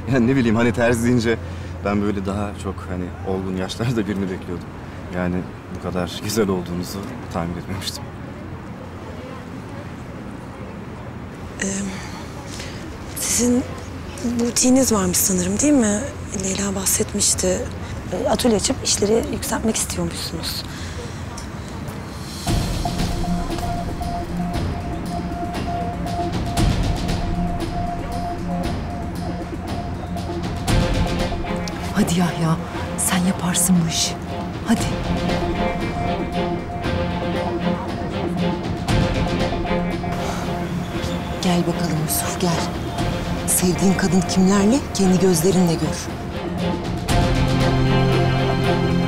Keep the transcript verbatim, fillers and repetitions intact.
Yani ne bileyim hani terzi deyince ben böyle daha çok hani olgun yaşlarda birini bekliyordum. Yani bu kadar güzel olduğunuzu tahmin etmemiştim. Ee, sizin butiğiniz varmış sanırım değil mi? Leyla bahsetmişti. Atölye açıp işleri yükseltmek istiyormuşsunuz. Hadi Yahya, sen yaparsın bu işi. Hadi. Gel bakalım Yusuf, gel. Sevdiğin kadın kimlerle, kendi gözlerinle gör.